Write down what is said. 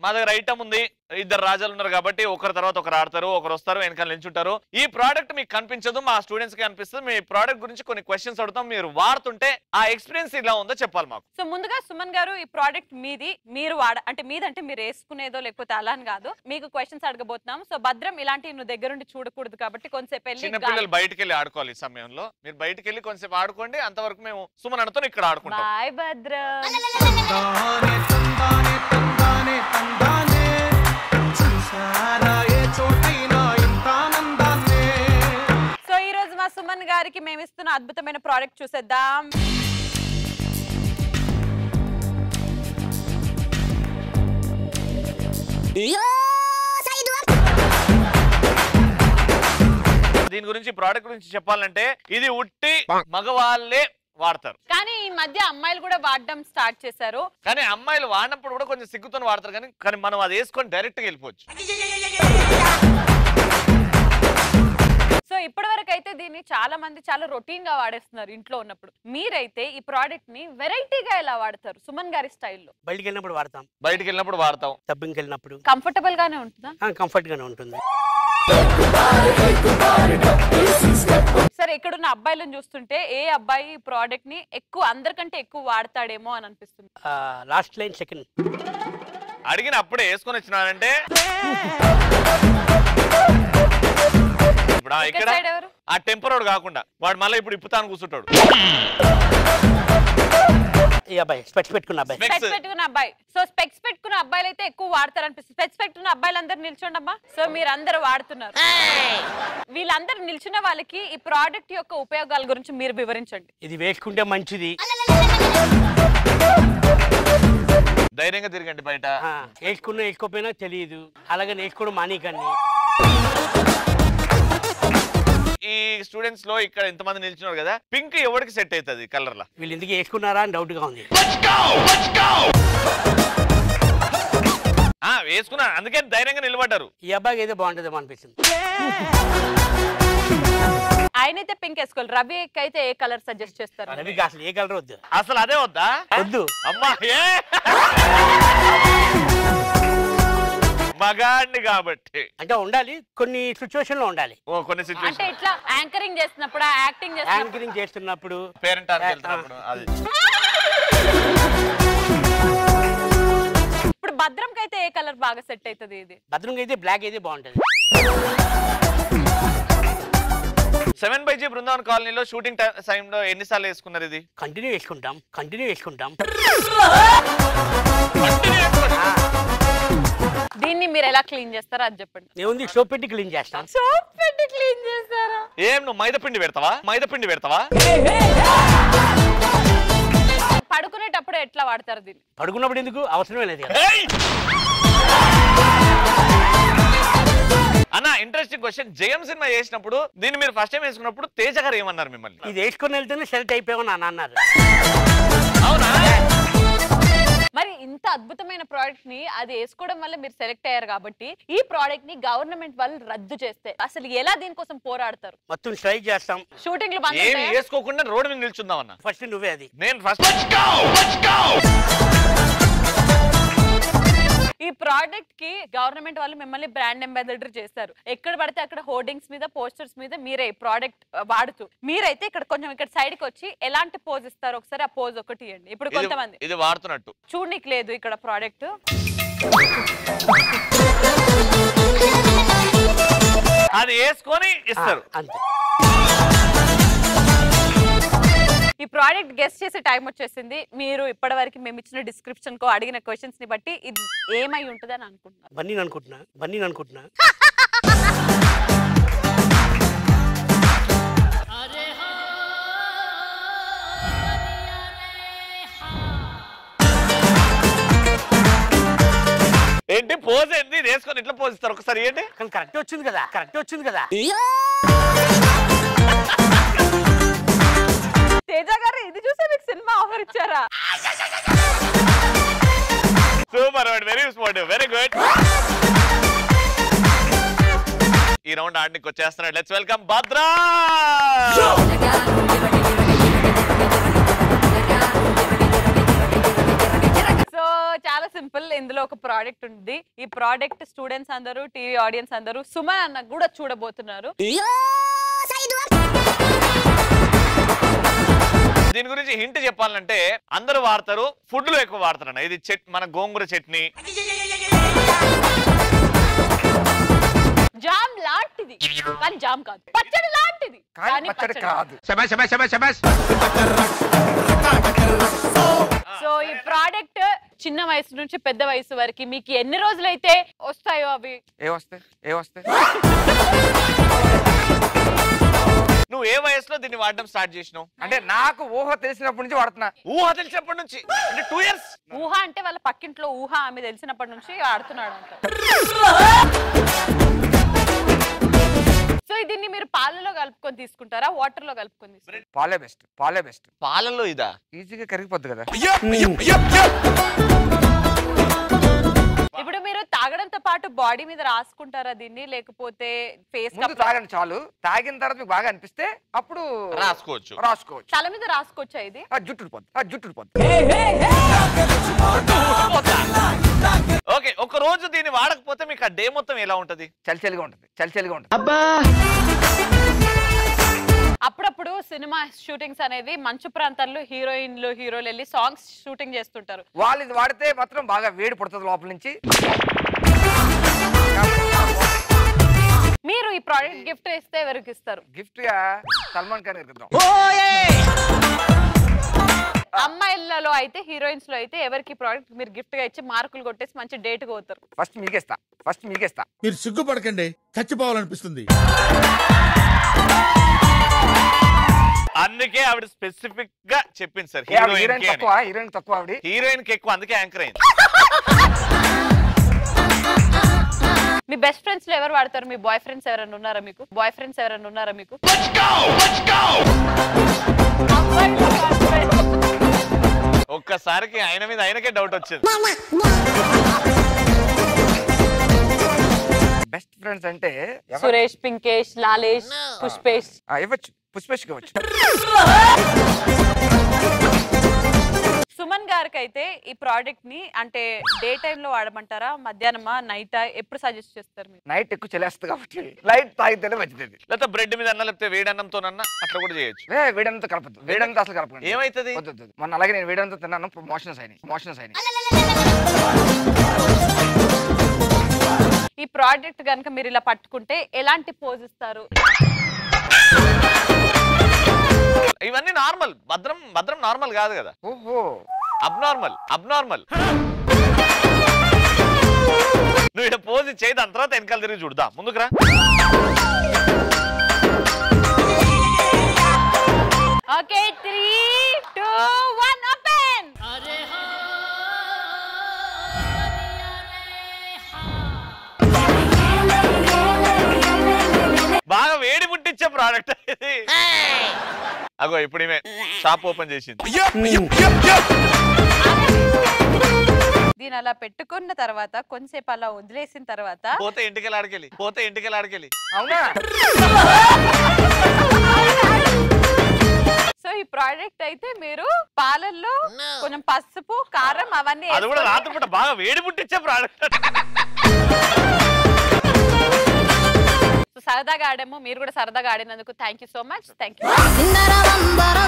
మా దగ్గర ఐటమ్ ఉంది, ఇద్దరు రాజాలు ఉన్నారు కాబట్టి ఒకరి తర్వాత ఒకరు ఆడతారు, ఒకరు వస్తారు వెనకాల నిల్చుంటారు. ఈ ప్రోడక్ట్ మీకు కనిపించదు, మా స్టూడెంట్స్ కి కనిపిస్తుంది. మీ ప్రోడక్ట్ గురించి కొన్ని క్వశ్చన్స్ అడుగుతాం, మీరు వాడుతుంటే ఆ ఎక్స్పీరియన్స్ ఇలా ఉందో చెప్పాలి మాకు. సో ముందుగా సుమన్ గారు ఈ ప్రోడక్ట్ మీది, మీరు అంటే మీదంటే మీరు వేసుకునేదో లేకపోతే అలా అని కాదు, మీకు క్వశ్చన్స్ అడగబోతున్నాం. సో భద్రం ఇలాంటి నువ్వు దగ్గరుండి చూడకూడదు కాబట్టి కొంచెంసేపు వెళ్ళి చిన్న పిల్లలు బయటకు వెళ్ళి ఆడుకోవాలి. ఈ సమయంలో మీరు బయటకు వెళ్ళి కొంచెంసేపు ఆడుకోండి, అంతవరకు మేము సుమన్ అన్నతో ఇక్కడ ఆడుకుంటాం. బాయ్ భద్రం. సో ఈ రోజు మా సుమన్ గారికి మేము ఇస్తున్న అద్భుతమైన ప్రోడక్ట్ చూసేద్దాం. దీని గురించి ప్రోడక్ట్ గురించి చెప్పాలంటే ఇది ఉట్టి మగవాళ్ళే వాడతారు, కానీ ఈ మధ్య అమ్మాయిలు కూడా వాడడం స్టార్ట్ చేశారు. కానీ అమ్మాయిలు వాడినప్పుడు కూడా కొంచెం సిగ్గుతో వాడతారు, కానీ మనం అది వేసుకొని డైరెక్ట్ గా వెళ్ళిపోవచ్చు. సో ఇప్పటి వరకు అయితే దీన్ని చాలా మంది చాలా రొటీన్ గా వాడేస్తున్నారు ఇంట్లో ఉన్నప్పుడు. మీరైతే ఈ ప్రోడక్ట్ ని వెరైటీగా ఎలా వాడతారు సుమన్ గారి స్టైల్లో? బయటికి వెళ్ళినప్పుడు వాడతాం, బయటికి వెళ్ళినప్పుడు వాడతాం, డబ్బింగ్కి వెళ్ళినప్పుడు కంఫర్టబుల్ గానే ఉంటుందా? కంఫర్ట్ గానే ఉంటుంది. సరే, ఇక్కడున్న అబ్బాయిలను చూస్తుంటే ఏ అబ్బాయి ఈ ప్రోడక్ట్ ని ఎక్కువ అందరికంటే ఎక్కువ వాడతాడేమో అని అనిపిస్తుంది? Last line second. అడిగిన అప్పుడే వేసుకొని వచ్చినారంటే ఇప్పుడు ఇక్కడ ఆ టెంపరోడ్ కాకుండా వాడు మళ్ళీ ఇప్పుడు ఇప్పుతాను కూర్చుంటాడు. ఈ అబ్బాయి స్పెక్స్ పెట్టుకున్న అబ్బాయి, స్పెక్స్ పెట్టుకున్న అబ్బాయి. సో స్పెక్స్ పెట్టుకున్న అబ్బాయిలు అయితే ఎక్కువ వాడతారు అనిపిస్తుంది. స్పెక్స్ పెట్టుకున్న అబ్బాయిలు అందరు నిల్చోండి అమ్మా. సో మీరు అందరు వాడుతున్నారు. వీళ్ళందరూ నిల్చున్న వాళ్ళకి ఈ ప్రోడక్ట్ యొక్క ఉపయోగాల గురించి మీరు వివరించండి. ఇది వేసుకుంటే మంచిది, ధైర్యంగా తిరగండి బయట. వేసుకున్నా వేసుకోపోయినా తెలియదు, అలాగే వేసుకోవడం మానేకండి. ఈ స్టూడెంట్స్ లో ఇక్కడ ఇంతమంది నిల్చున్నారు కదా, పింక్ ఎవరికి సెట్ అవుతుంది కలర్ లా? వీళ్ళు ఎందుకు వేసుకున్నారా అని డౌట్ గా ఉంది. వేసుకున్నారు అందుకే ధైర్యంగా నిలబడ్డారు. ఈ అబ్బాయికి అయితే బాగుంటుందేమో అనిపిస్తుంది. ఆయనైతే పింక్ వేసుకోవాలి. రవి అయితే ఏ కలర్ సజెస్ట్ చేస్తారు? రవికి అసలు ఏ కలర్ వద్దు, అసలు అదే వద్దా? వద్దు అమ్మా, మగాడిని కాబట్టి అంటే ఉండాలి, కొన్ని సిచ్యువేషన్ లో ఉండాలి. కొన్ని అంటే సిచ్యువేషన్ ఇట్లా యాంకరింగ్ చేస్తున్నప్పుడు, యాక్టింగ్ యాంకరింగ్ చేస్తున్నప్పుడు, పేరెంట్ వెళ్తున్నప్పుడు అది. ఇప్పుడు భద్రం కైతే ఏ కలర్ బాగా సెట్ అవుతుంది? ఇది భద్రంగా అయితే బ్లాక్ అయితే బాగుంటది. 7/G బృందావన్ కాలనీలో షూటింగ్ టైంలో ఎన్నిసార్లు వేసుకున్నారు ఇది? కంటిన్యూ వేసుకుంటాం. దీన్ని మీరు ఎలా క్లీన్ చేస్తారో అది చెప్పండి. ఏముంది, సోప్ పెట్టి క్లీన్ చేస్తాం. సోప్ పెట్టి క్లీన్ చేస్తారా? ఏం నువ్వు మైదాపిండి పెడతావా? పడుకునేటప్పుడు ఎట్లా వాడతారు దీన్ని? పడుకున్నప్పుడు ఎందుకు, అవసరమే లేదు కదా. అన్న ఇంట్రెస్టింగ్ క్వశ్చన్, జయం సినిమా చేసినప్పుడు దీన్ని మీరు ఫస్ట్ టైం వేసుకున్నప్పుడు తేజ గారు ఏమన్నారు మిమ్మల్ని? ఇది వేసుకొని వెళ్తేనే సెలెక్ట్ అయిపోయామని అన్నారు. అవునా? మరి ఇంత అద్భుతమైన ప్రోడక్ట్ ని అది వేసుకోవడం వల్ల మీరు సెలెక్ట్ అయ్యారు కాబట్టి ఈ ప్రోడక్ట్ ని గవర్నమెంట్ వాళ్ళు రద్దు చేస్తే అసలు ఎలా దీనికోసం పోరాడతారు? మొత్తం స్ట్రైక్ చేస్తాం. షూటింగ్ లో ఏమి వేసుకోకుండా రోడ్ మీద నిల్చుందాం అన్న. ఫస్ట్ నువ్వే అది, నేను ఫస్ట్. ఈ ప్రోడక్ట్ కి గవర్నమెంట్ వాళ్ళు మిమ్మల్ని బ్రాండ్ అంబాసిడర్ చేస్తారు. ఎక్కడ పడితే అక్కడ హోర్డింగ్స్ మీద, పోస్టర్స్ మీద మీరే ప్రోడక్ట్ వాడుతూ, మీరైతే ఇక్కడ కొంచెం ఇక్కడ సైడ్ కి వచ్చి ఎలాంటి పోజ్ ఇస్తారు ఒకసారి ఆ పోజ్ ఒకటి ఇవ్వండి. ఇప్పుడు కొంతమంది ఇది వాడుతున్నట్టు చూడనికి లేదు ఇక్కడ ప్రోడక్ట్. అది వేసుకొని ఇస్తారు అంతే. ఈ ప్రోడక్ట్ గెస్ట్ చేసే టైం వచ్చేసింది. మీరు ఇప్పటివరకు మేము ఇచ్చిన డిస్క్రిప్షన్ కో అడిగిన క్వశ్చన్స్ ని బట్టి ఇది ఏమై ఉంటుందని అనుకుంటున్నారు? బన్నీ అనుకుంటున్నా. ఏంటి పోజ్ ఏంటి? వేసుకొని ఇట్లా పోజ్ ఇస్తారు ఒకసారి ఏంటి? కానీ కరెక్ట్ వచ్చింది కదా. తేజ గారు ఇది చూసే మీకు సినిమా ఆఫర్ ఇచ్చారా? Super, very sportive, very good. ఈ రౌండ్ ఆడనికి వచ్చేస్తున్నాడు. Let's welcome Bhadra. సో చాలా సింపుల్. ఇందులో ఒక ప్రోడక్ట్ ఉంది. ఈ ప్రోడక్ట్ స్టూడెంట్స్ అందరూ, టీవీ ఆడియన్స్ అందరూ, సుమన్ అన్న కూడా చూడబోతున్నారు. దీని గురించి హింట్ చెప్పాలంటే అందరూ వాడతారు, ఫుడ్ లో ఎక్కువ వాడతారు. ఇది మన గోంగూర చట్నీ. జామ్ లాంటిది కానీ జామ్ కాదు, పచ్చడి లాంటిది కానీ పచ్చడి కాదు. సో ఈ ప్రోడక్ట్ చిన్న వయసు నుంచి పెద్ద వయసు వరకు మీకు ఎన్ని రోజులైతే వస్తాయో అవి ఏ వస్తాయి నువ్వు ఏ వయసులో దీన్ని వాడడం స్టార్ట్ చేసినావు? అంటే నాకు ఊహ తెలిసినప్పటి నుంచి వాడుతున్నా. ఊహ తెలిసినప్పటి నుంచి అంటే 2 years. ఊహ అంటే వాళ్ళ పక్కింట్లో ఊహ ఆమె తెలిసినప్పటి నుంచి ఆడుతున్నాడు అంట. సో దీన్ని మీరు పాలలో కలుపుకొని తీసుకుంటారా, వాటర్ లో కలుపుకొని తీసుకుంటారా? పాలే బెస్ట్. పాలలో ఇదా ఈజీగా కరిగిపోద్ది కదా. ఇప్పుడు మీరు తాగడంతో పాటు బాడీ మీద రాసుకుంటారా దీన్ని, లేకపోతే ఫేస్ తాగండి చాలు. తాగిన తర్వాత మీకు బాగా అనిపిస్తే అప్పుడు రాసుకోవచ్చు. తల మీద రాసుకోవచ్చా ఇది? జుట్టు ఓకే. ఒక రోజు దీన్ని వాడకపోతే మీకు ఆ డే మొత్తం ఎలా ఉంటది? చలిచలిగా ఉంటది. అప్పుడప్పుడు సినిమా షూటింగ్స్ అనేది మంచు ప్రాంతాల్లో హీరోయిన్లు హీరోలు వెళ్ళి సాంగ్స్ షూటింగ్ చేస్తుంటారు. వాళ్ళు ఇది వాడితే మాత్రం బాగా వేడి పడుతుంది లోపల నుంచి. మీరు ఈ ప్రోడక్ట్ గిఫ్ట్ ఇస్తే ఎవరికి ఇస్తారు? గిఫ్ట్ గా సల్మాన్ ఖాన్ ఇద్దాం. అమ్మాయిలలో అయితే, హీరోయిన్స్ లో అయితే ఎవరికి ప్రోడక్ట్ మీరు గిఫ్ట్ గా ఇచ్చి మార్కులు కొట్టేసి మంచి డేట్ గా పోతారు? ఫస్ట్ మీకేస్తా. మీరు సిగ్గుపడకండి, చచ్చిపోవాలనిపిస్తుంది. అందుకే ఆవిడ స్పెసిఫిక్ గా చెప్పింది సార్. హీరోయిన్ తక్కువ హీరోయిన్ కి ఎక్కువ, అందుకే యాంకర్ అయింది. మీ బెస్ట్ ఫ్రెండ్స్ లో ఎవరు వాడతారు? మీ బాయ్ ఫ్రెండ్స్ ఎవరైనా ఉన్నారా మీకు? ఒక్కసారికి ఆయన మీద ఆయనకే డౌట్ వచ్చింది. బెస్ట్ ఫ్రెండ్స్ అంటే సురేష్, పింకేష్, లాలేష్, పుష్పేష్. ఇవ్వచ్చు, పుష్పేష్ ఇవ్వచ్చు. సుమన్ గారికి అయితే ఈ ప్రోడక్ట్ ని అంటే డే టైమ్ లో వాడమంటారా, మధ్యాహ్నమా, నైటా, ఎప్పుడు సజెస్ట్ చేస్తారు మీరు? నైట్ ఎక్కువ చలేస్తుంది కాబట్టి లైట్ తాగితేనే మంచిది. లేకపోతే బ్రెడ్ మీద అన్నా, లేకపోతే వేడన్నంతోనన్నా అట్లా కూడా చేయొచ్చు. వేడంతా కలపద్దు. వేడంతా అసలు కలపండి. ఏమైతుంది? మొన్న అలాగే నేను వేడంతా తిన్నాను, మోషన్స్ అయినాయి. ఈ ప్రోడక్ట్ కనుక మీరు ఇలా పట్టుకుంటే ఎలాంటి పోజ్ ఇస్తారు? ఇవన్నీ నార్మల్. భద్రం నార్మల్ కాదు కదా. ఓహో, అబ్నార్మల్. నువ్వు ఇక్కడ పోజ్ చేయి, దాని తర్వాత వెనకాల తిరిగి చూడదా. ముందుకురా. Okay, 3, 2, 1 open. బాగా వేడి పుట్టించే ప్రోడక్ట్ ఇది. అగో ఇప్పుడు ఈమె షాప్ ఓపెన్ చేసింది. దీని అలా పెట్టుకున్న తర్వాత కొంచెంసేపు అలా వదిలేసిన తర్వాత పోతే ఇంటికి ఆడికెళ్ళి. అవునా? సో ఈ ప్రోడక్ట్ అయితే మీరు పాలల్లో కొంచెం పసుపు, కారం అవన్నీ అది కూడా రాత్రిపూట బాగా వేడి పుట్టించే ప్రోడక్ట్. సరదాగా ఆడాము, మీరు కూడా సరదాగా ఆడినందుకు thank you so much. Thank you.